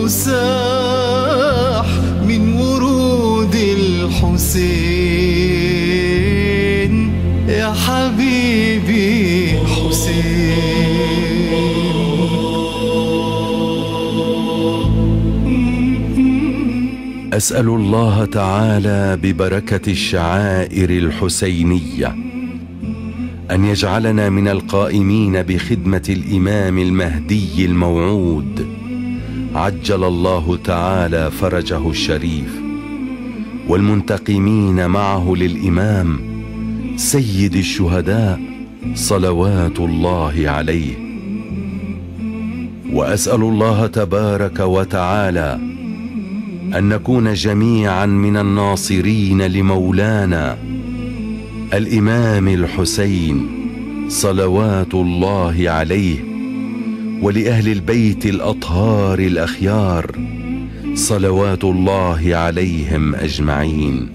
ساح من ورود الحسين يا حبيبي حسين. أسأل الله تعالى ببركة الشعائر الحسينية أن يجعلنا من القائمين بخدمة الإمام المهدي الموعود عجل الله تعالى فرجه الشريف، والمنتقمين معه للإمام سيد الشهداء صلوات الله عليه. وأسأل الله تبارك وتعالى أن نكون جميعا من الناصرين لمولانا الإمام الحسين صلوات الله عليه، ولأهل البيت الأطهار الأخيار صلوات الله عليهم أجمعين.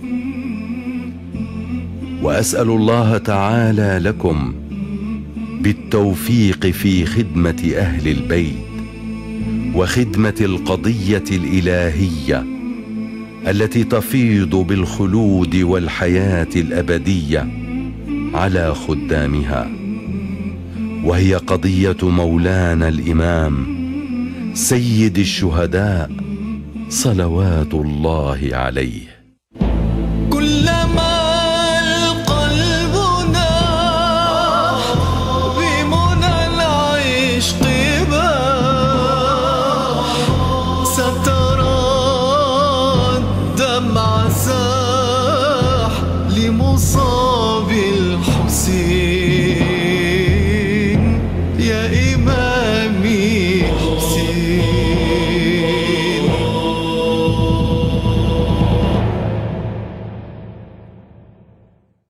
وأسأل الله تعالى لكم بالتوفيق في خدمة أهل البيت وخدمة القضية الإلهية التي تفيض بالخلود والحياة الأبدية على خدامها، وهي قضية مولانا الإمام سيد الشهداء صلوات الله عليه.